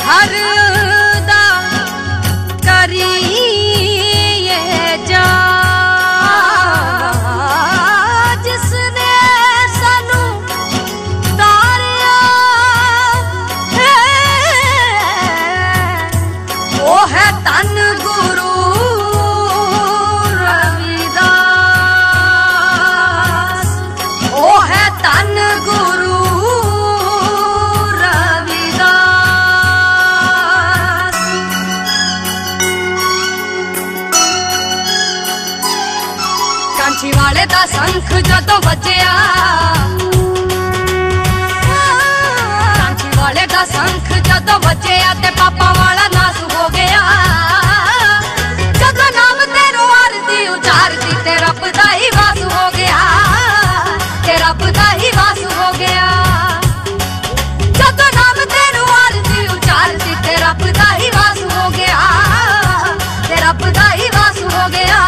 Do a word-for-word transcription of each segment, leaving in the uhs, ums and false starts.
घर दा करिए जा जिसने सानू तारिया है वो है तन गुरु रविदास, वो है तन गुरु कांची वाले दा शंख जदों बजया, कांची वाले दा शंख जदों बजया ते पापा वाला नास हो गया। जदों नाम तेरो आरती उचारती ते रब दा ही वास हो गया, ते रब दा ही वास हो गया। जदों नाम तेरो आरती उचारती ते रब दा ही वास हो गया, ते रब दा ही वास हो गया।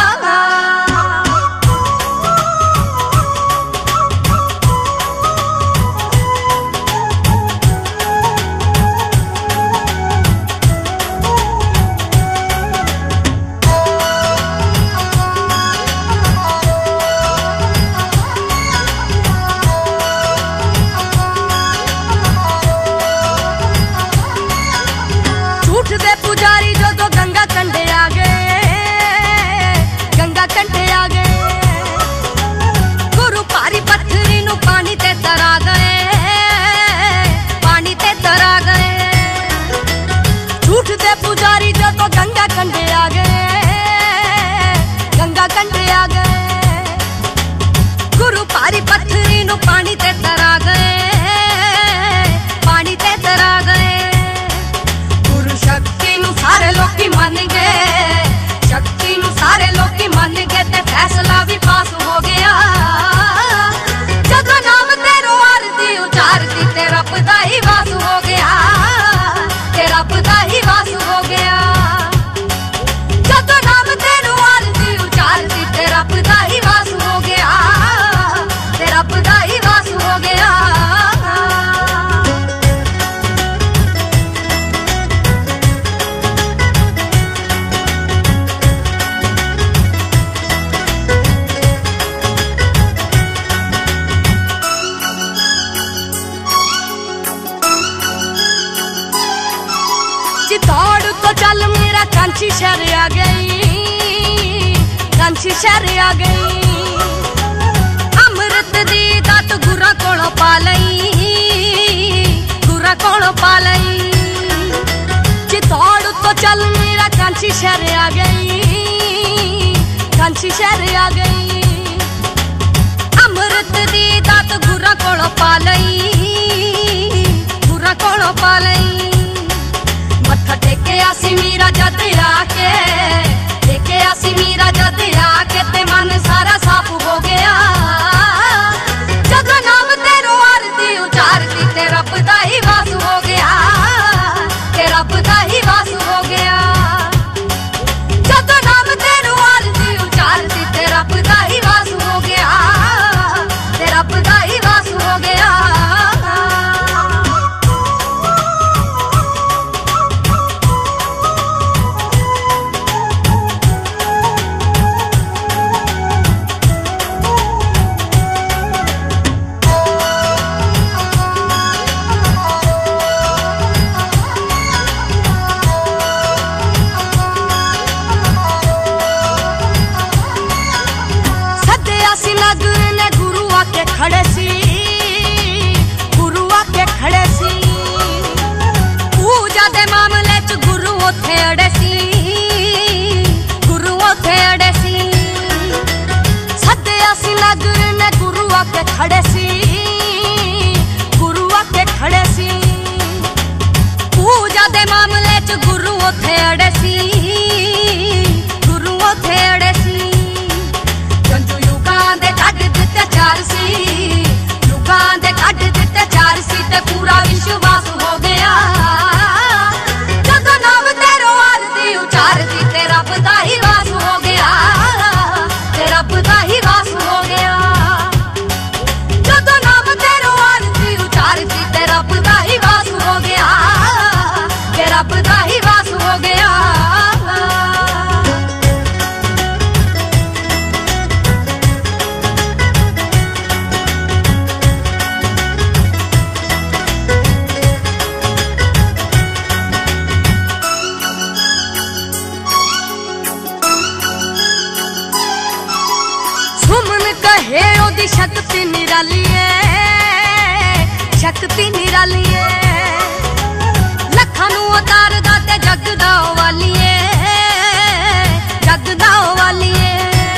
पुजारी जो तो गंगा कंढे आ गए, गंगा कंढे आ गए। गुरु पारी पत्थरी नू पानी ते तरा गए, पानी ते तरा गए। झूठ दे पुजारी जो तो गंगा कंढे आ गए, गंगा कंढे आ गए। गुरु पारी पत्थरी नू पानी ते तरा गए, पानी ते तरा गए। शक्ति नू सारे लोकी मान गए, शक्ति नू सारे लोकी मान गए ते फैसला भी पास हो गया। जदों नाम तेरो आरती उचारती ते रब दा ही वास हो गया, ते रब दा ही वास हो गया। जदों नाम तेरो आरती उचारती ते रब दा ही वास हो गया, ते रब दा ही वास हो गया। चित्तौड़ तो चल मेरा कांची शहर आ गई, कांची शहर आ गई। अमृत दी दात गुरा कोलों पा लई, गुरा कोलों पा लई। चित्तौड़ तो चल मेरा कांची शहर आ गई, कांची शहर आ गई। अमृत दी दात गुरा कोलों पा लई, गुरा कोलों पा लई। मत्था टेके आसी मीरा जद आके, टेके आसी मीरा जद आके ते मन सारा साफ हो गया। जदों नाम तेरो आरती उचारती ते रब दा ही वास हो गया, ते रब दा ही वास हो गया। जदों नाम तेरो आरती उचारती ते रब दा ही वास हो गया, ते रब दा ही वास हो गया। खड़े सी, गुरु आके खड़े सी। पूजा दे मामले च गुरु उथे अड़े सी, गुरु उथे अड़े सी। सद्या सी नगर ने गुरु आके खड़े सी, गुरु आके खड़े सी। पूजा दे मामले च गुरु उथे अड़े सी, गुरु उथे अड़े सी। जंजू युगां दे कढ दित्ते चार सी, युगां दे कढ दित्ते चार सी ते पूरा विश्वास हो गया। जदों नाम तेरो आरती उचारती ते रब दा ही वास हो गया, ते रब दा ही वास हो गया। जदों नाम तेरो आरती उचारती ते रब दा ही वास हो गया, शक्ति निराली शक्ति निराली लखां नूं उतारदा ते जगदा वालीए जगदा वालीए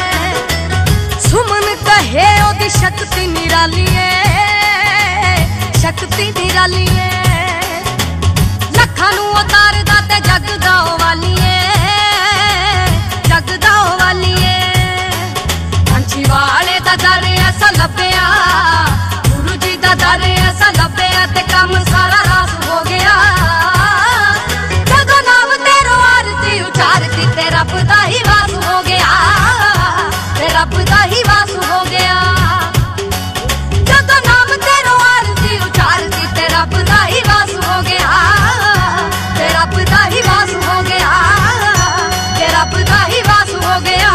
सुमन कहे ओदी शक्ति निराली शक्ति निराली लखां नूं उतारदा ते जगदा वालीए जगदा वालीए पंछी वाले दा दर ऐसा लभ्या गुरु जी दा दर ऐसा लभ्या ते कम सारा रास हो गया जदों नाम तेरो आरती उचारती ते रब दा ही वास हो गया ते रब दा ही वास हो गया जदों नाम तेरो आरती उचारती ते रब दा ही वास हो गया ते रब दा ही वास हो गया ते रब दा ही वास हो गया।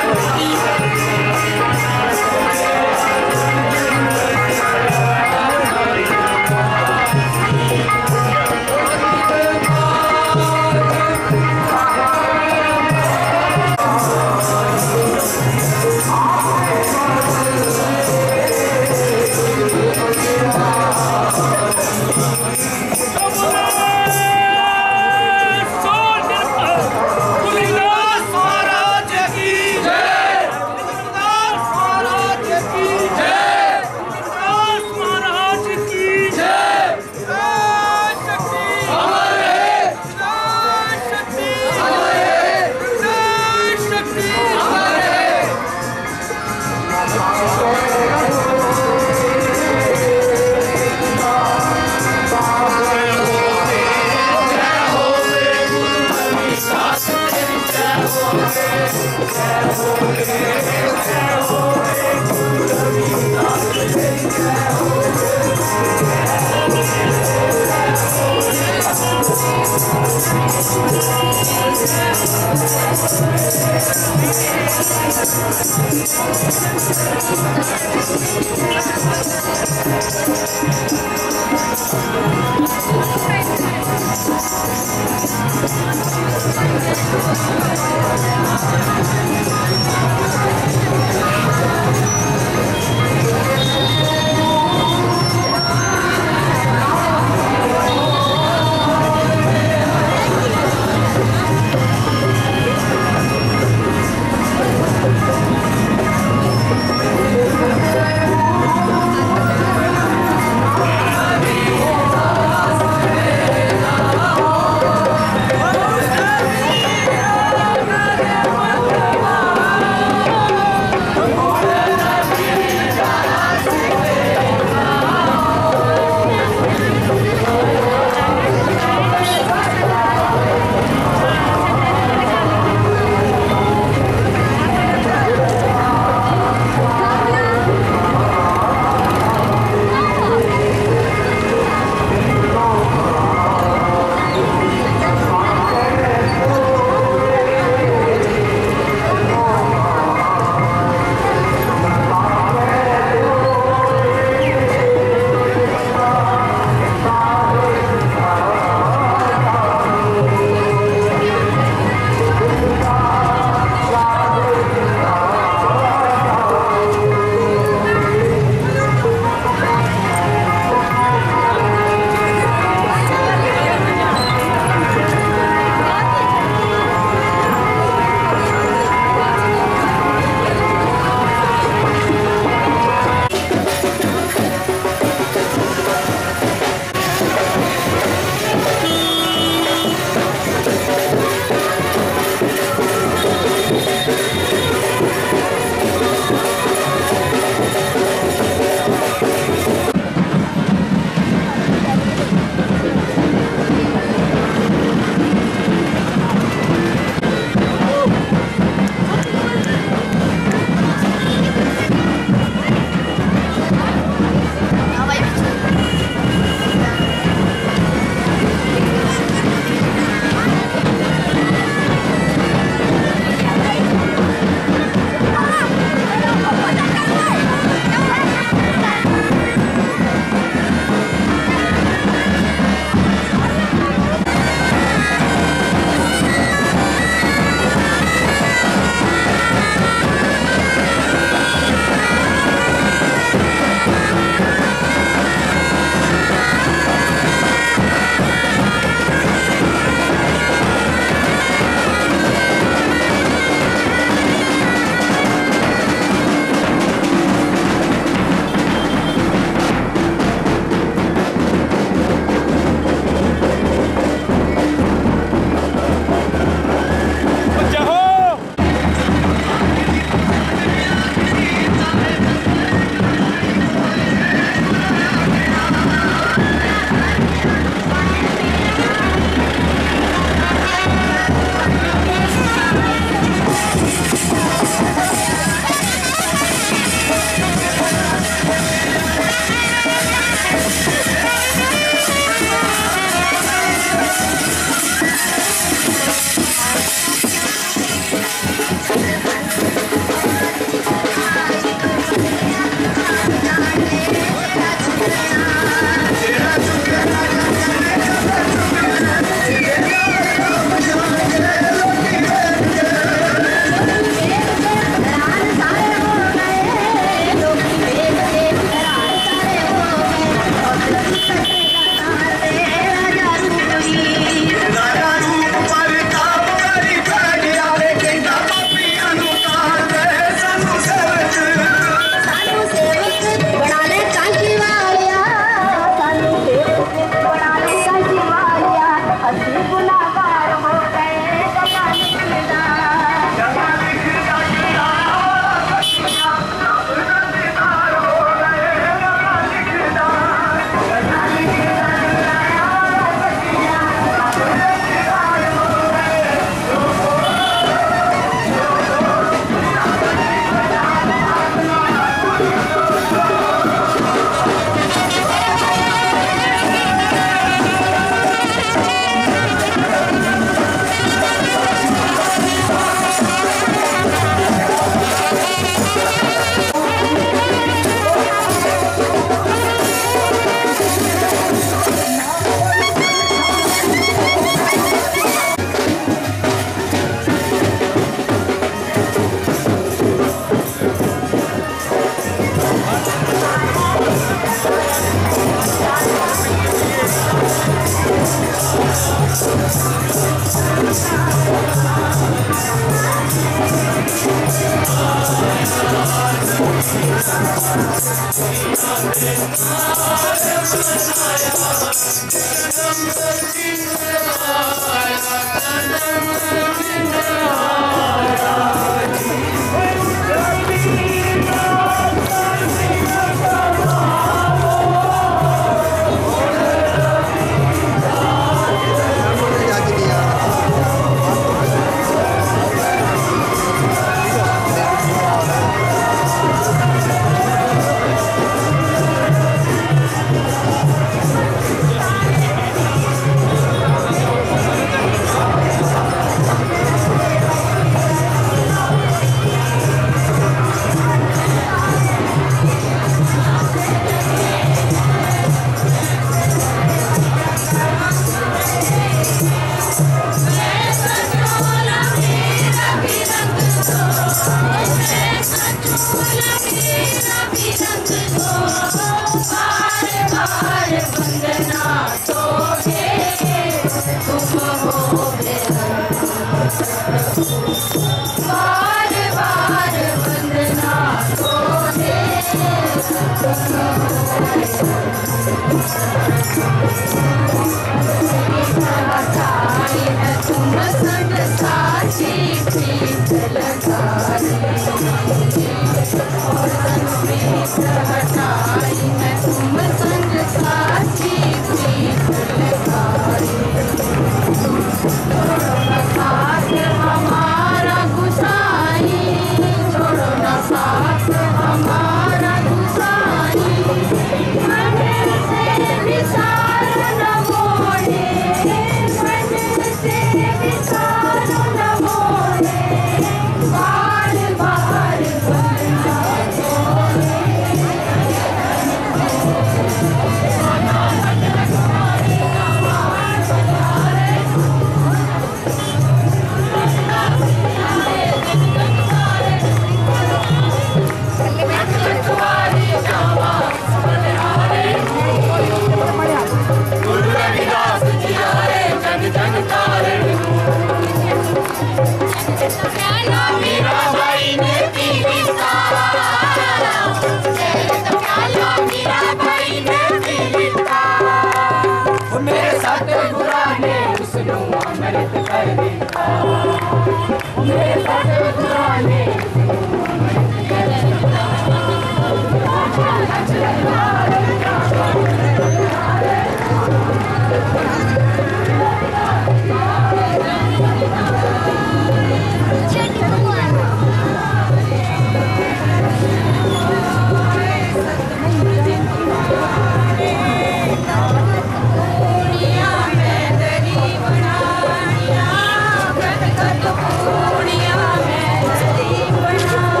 पूर्णिया में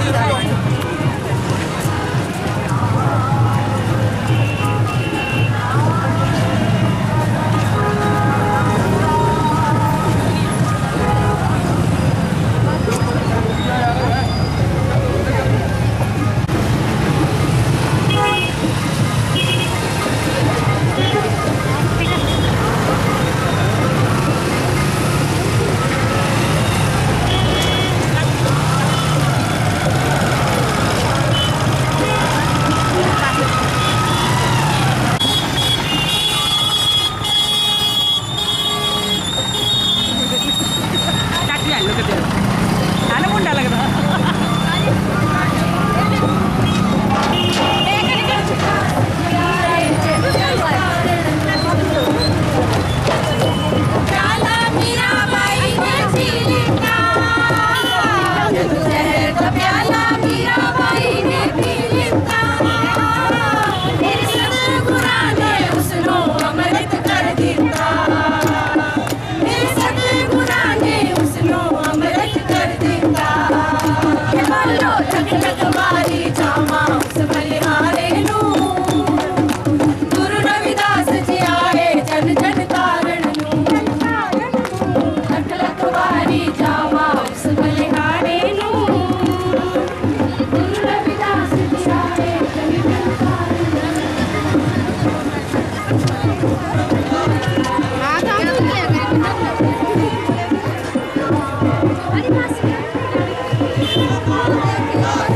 Hadi masuk.